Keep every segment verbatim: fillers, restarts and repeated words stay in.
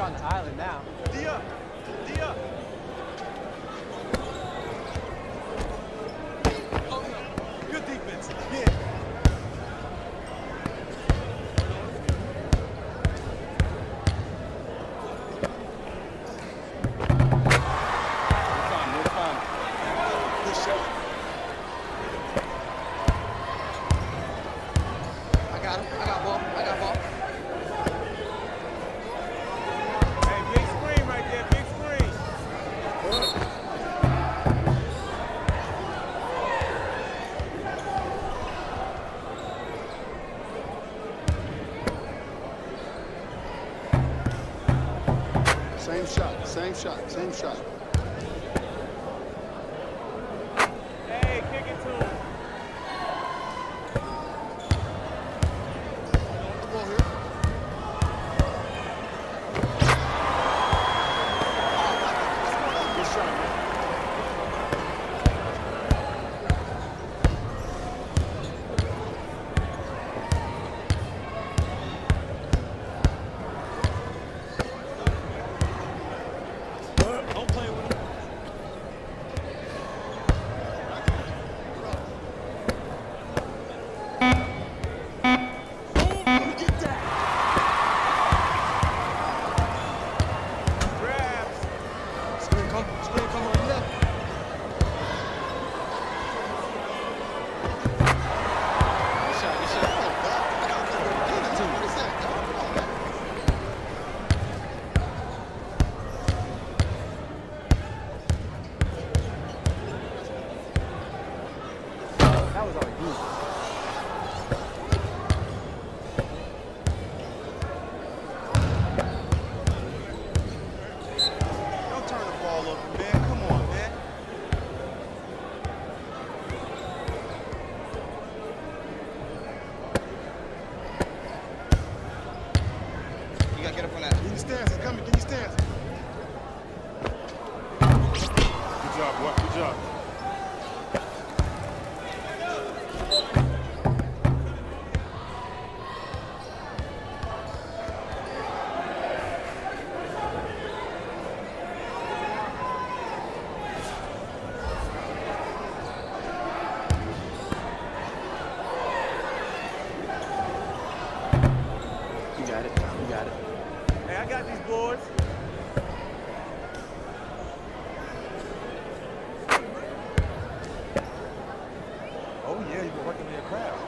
on the island now. D up! D up! Oh, no. Good defense. Yeah. Same shot, same shot, same shot. Hey, kick it to him. Come on here. Good shot, man. Don't play with him. That was on you. Don't turn the ball over, man. Come on, man. You gotta get up on that. Get your stance, it's coming, get your stance. Good job, boy, good job. You got it, Tom. You got it. Hey, I got these boards. Oh, yeah, you've been working in your craft.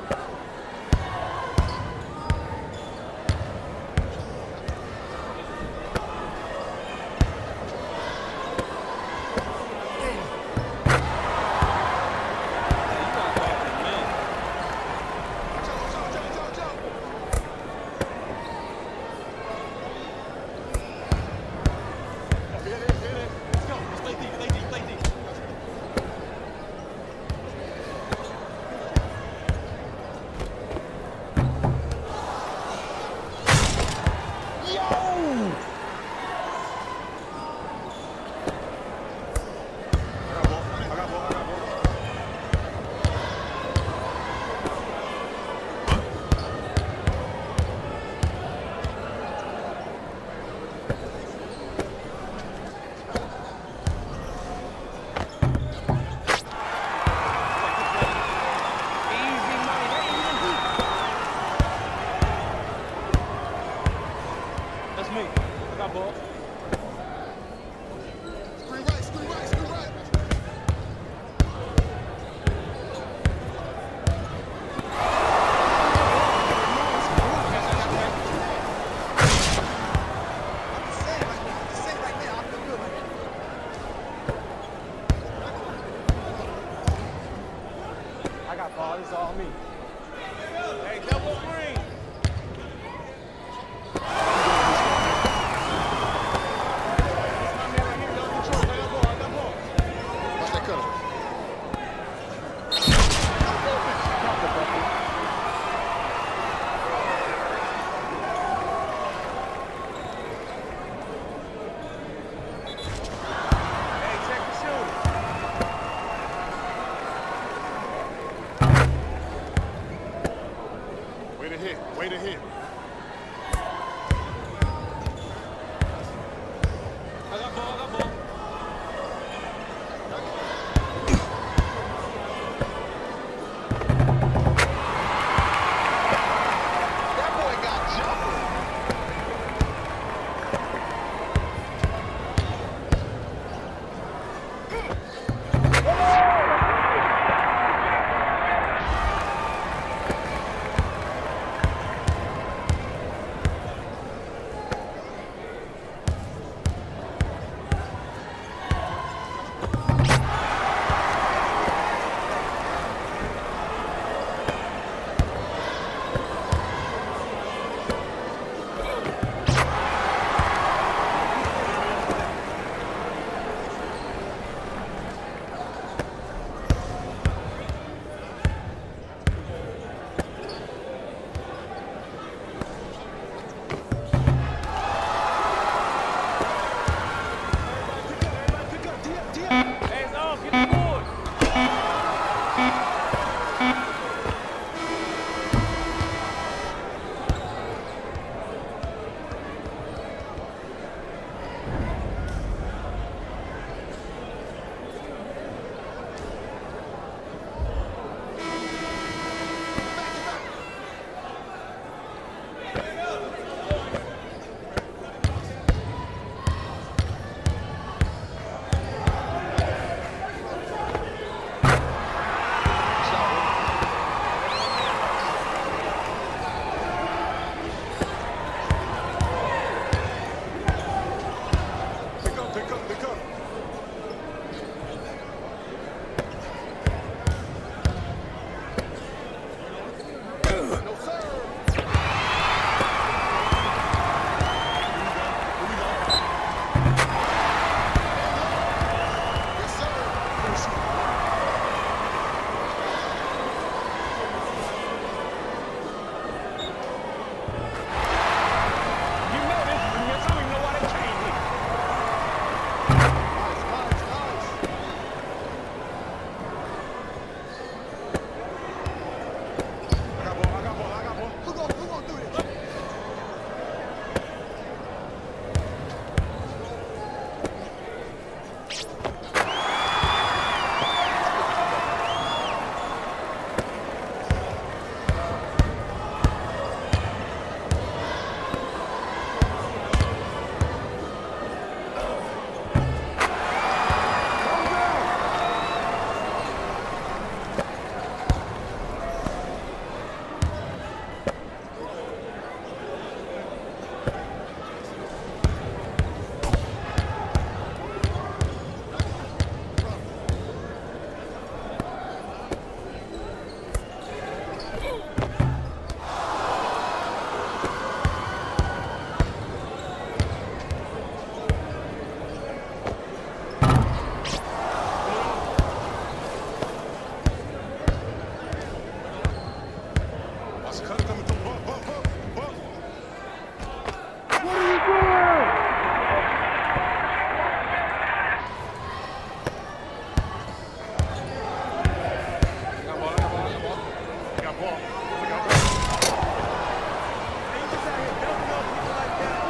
That's me. I got ball. Screen right, screen right, screen right. I got ball. This is all me. Hey, double green. Watch that cutter. Hey, check the shooter. Way to hit, way to hit. Cutter coming through. Bump, bump, bump, bump. What are you doing? Got ball, got ball, got ball. I got ball. I got ball. Hey, you just out here dumping on people like that.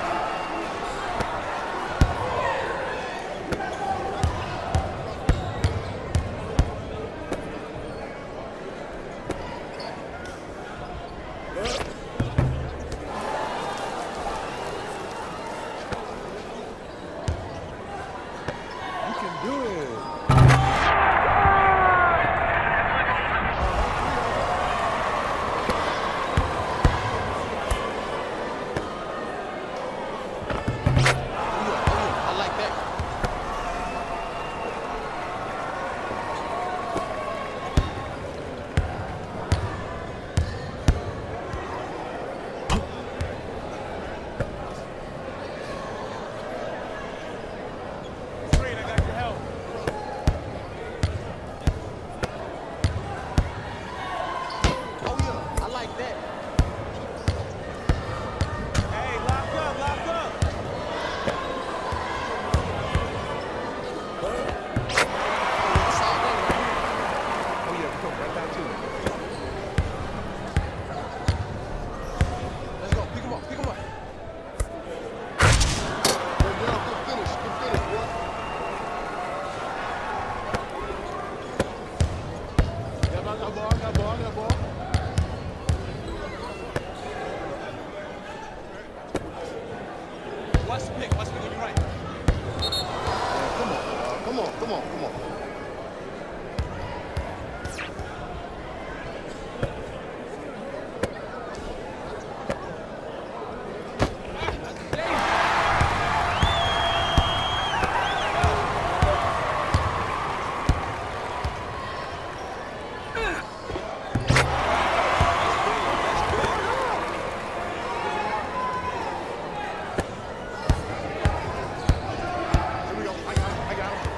You can do it. I like that. Green, I got your help. Oh yeah, I like that. Hey, lock up, lock up. That's all day, right? Oh yeah, come right back to it. Let's go. Pick him up. Pick him up. Good down, good finish, good finish, boy. Yeah, I got ball, I got ball, I got ball. Watch the pick. Watch the pick on your right. Yeah, come on, uh, come on, come on, come on. Here we go. I got him, I got him.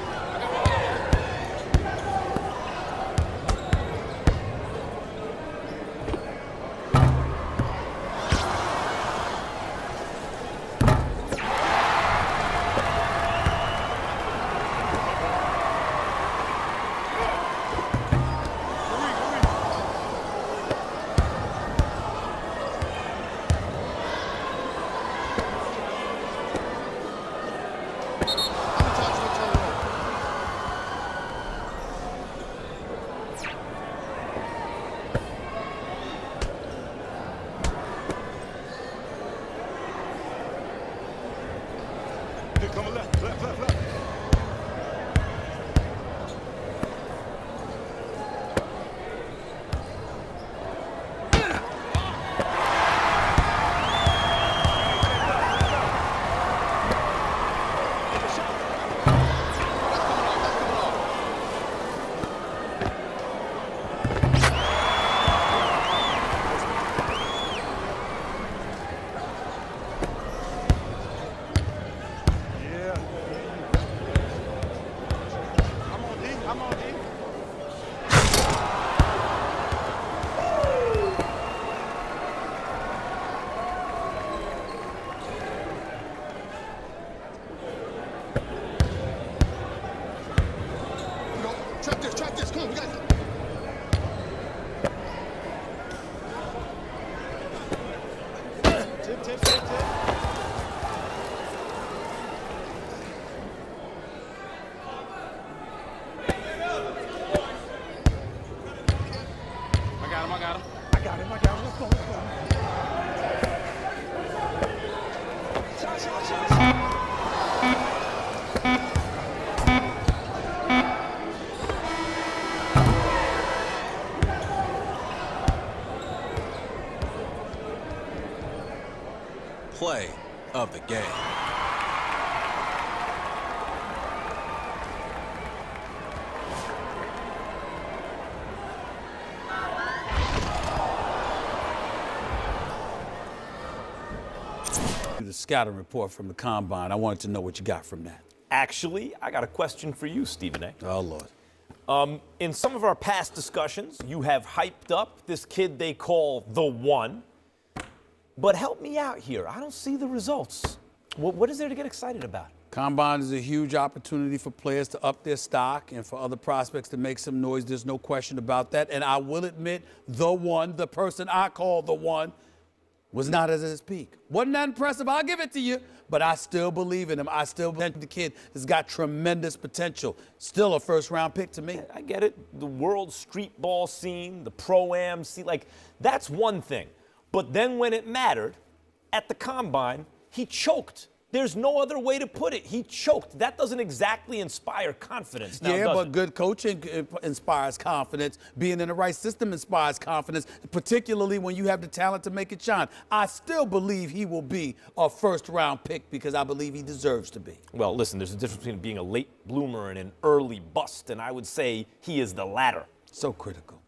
How many times you gonna turn it over? Here, coming left, left, left, left. Yeah. I'm on D, I'm on D. Here we go. Trap this, trap this. Come on, we got it. Tip, tip, tip, tip. I got him. I got him. I got him, I got him. Let's go, let's go. Shot, shot, shot, shot. Play of the game. The scouting report from the combine. I wanted to know what you got from that. Actually, I got a question for you, Stephen A. Oh, Lord. Um, in some of our past discussions, you have hyped up this kid they call the one. But help me out here. I don't see the results. What, what is there to get excited about? Combine is a huge opportunity for players to up their stock and for other prospects to make some noise. There's no question about that. And I will admit, the one, the person I call the one, was not at his peak. Wasn't that impressive? I'll give it to you. But I still believe in him. I still believe the kid has got tremendous potential. Still a first-round pick to me. I get it. The world street ball scene, the pro-am scene, like, that's one thing. But then when it mattered, at the combine, he choked. There's no other way to put it. He choked. That doesn't exactly inspire confidence. Now, yeah, does but it? good coaching inspires confidence. Being in the right system inspires confidence, particularly when you have the talent to make it shine. I still believe he will be a first-round pick because I believe he deserves to be. Well, listen, there's a difference between being a late bloomer and an early bust, and I would say he is the latter. So critical.